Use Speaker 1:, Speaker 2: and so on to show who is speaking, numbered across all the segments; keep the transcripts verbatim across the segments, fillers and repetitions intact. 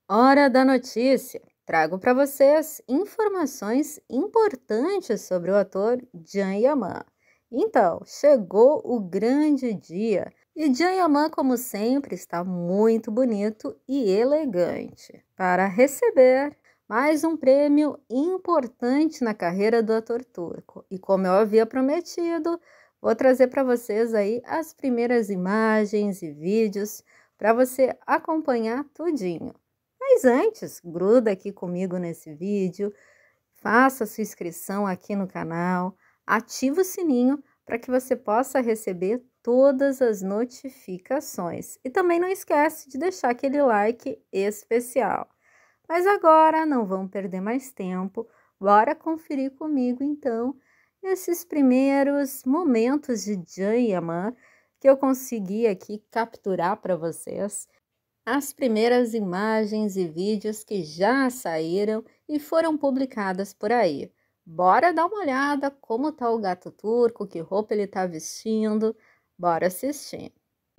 Speaker 1: Hora da notícia! Trago para vocês informações importantes sobre o ator Can Yaman. Então, chegou o grande dia e Can Yaman, como sempre, está muito bonito e elegante para receber mais um prêmio importante na carreira do ator turco. E como eu havia prometido, vou trazer para vocês aí as primeiras imagens e vídeos para você acompanhar tudinho. Mas antes, gruda aqui comigo nesse vídeo, faça sua inscrição aqui no canal, ativa o sininho para que você possa receber todas as notificações. E também não esquece de deixar aquele like especial. Mas agora não vamos perder mais tempo, bora conferir comigo então esses primeiros momentos de Can Yaman que eu consegui aqui capturar para vocês. As primeiras imagens e vídeos que já saíram e foram publicadas por aí. Bora dar uma olhada como tá o gato turco, que roupa ele tá vestindo. Bora assistir.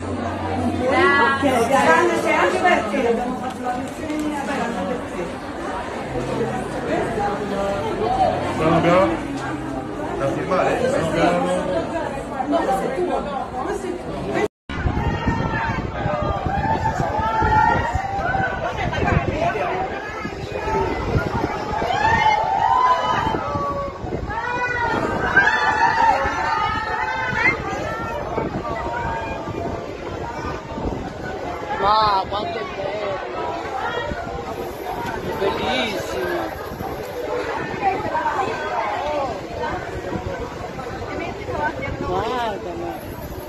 Speaker 2: Ah, quanto bello! Bellissimo! Guarda, ma...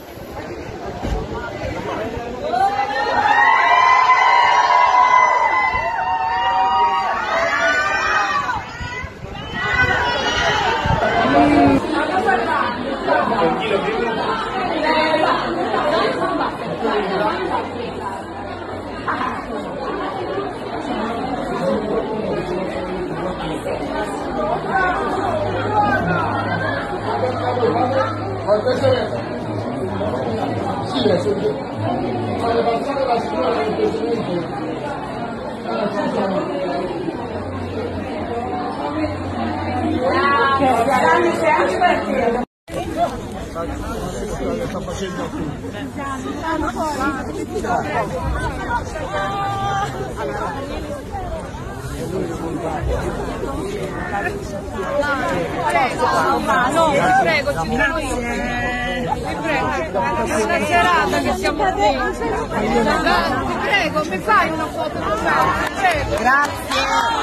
Speaker 3: No, vi prego, ci prego io. Vi prego, è una serata che siamo qui. Ti prego, mi fai una foto con me? Ti prego.
Speaker 2: Grazie!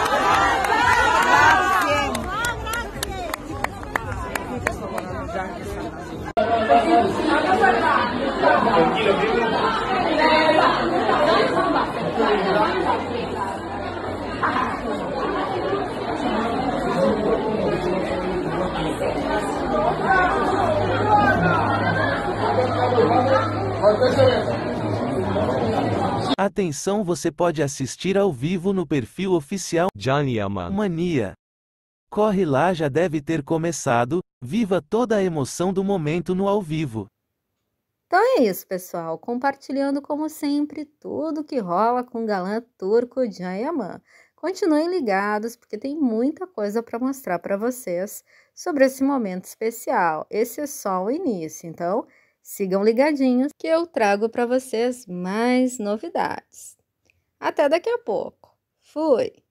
Speaker 4: Atenção, você pode assistir ao vivo no perfil oficial Can Yaman Mania. Corre lá, já deve ter começado, viva toda a emoção do momento no ao vivo.
Speaker 1: Então é isso, pessoal, compartilhando como sempre tudo que rola com o galã turco Can Yaman. Continuem ligados porque tem muita coisa para mostrar para vocês sobre esse momento especial. Esse é só o início, então sigam ligadinhos que eu trago para vocês mais novidades. Até daqui a pouco. Fui!